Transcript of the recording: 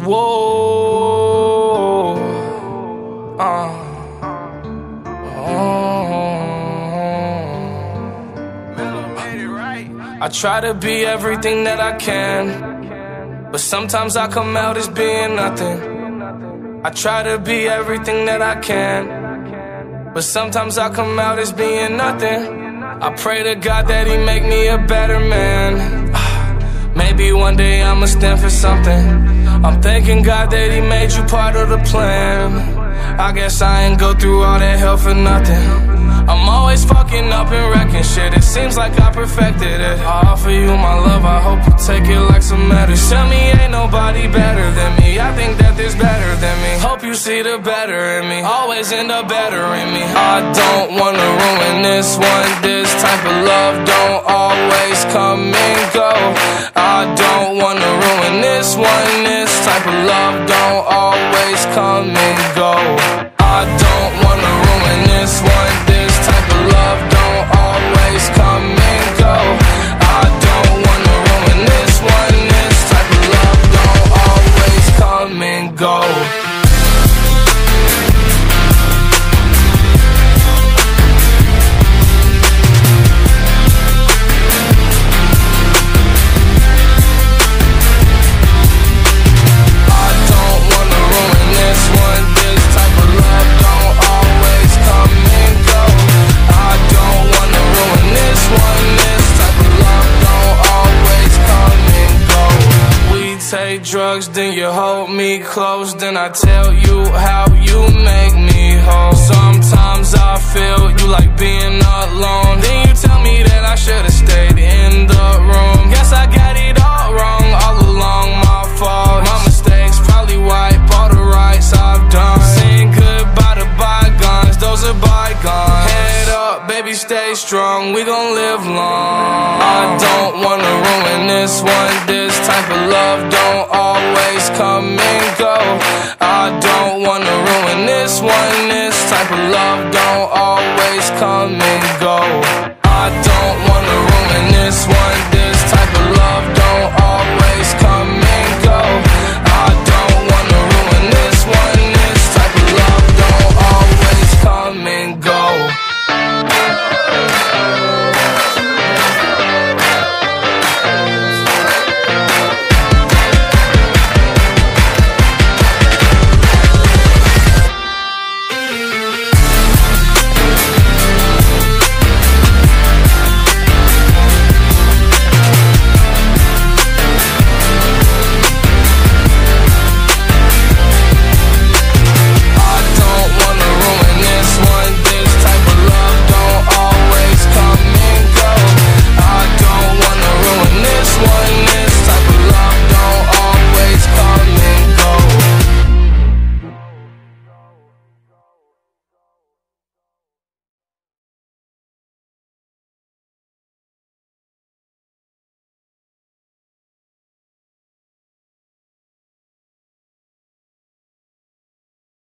Whoa. I try to be everything that I can, but sometimes I come out as being nothing. I try to be everything that I can, but sometimes I come out as being nothing. I pray to God that He make me a better man. Maybe one day I'ma stand for something. I'm thanking God that He made you part of the plan. I guess I ain't go through all that hell for nothing. I'm always fucking up and wrecking shit. It seems like I perfected it. I offer you my love, I hope you take it like some medicine. Tell me ain't nobody better than me. I think that there's better than me. Hope you see the better in me. Always end up better in me. I don't wanna ruin this one. This type of love don't always come and go. I don't wanna ruin this one. This type of love don't always come and go. I don't wanna ruin this one. This type of love don't always come and go. I don't wanna ruin this one. This type of love don't always come and go. Take drugs, then you hold me close. Then I tell you how you make me whole. Sometimes I feel you like being alone. Then you tell me that I should've stayed in the room. Guess I got it all wrong, all along my fault. My mistakes probably wipe all the rights I've done. Saying goodbye to bygones, those are bygones. Head up, baby, stay strong, we gon' live long. I don't wanna ruin this one. This type of love don't always come and go. I don't wanna ruin this one. This type of love don't always come and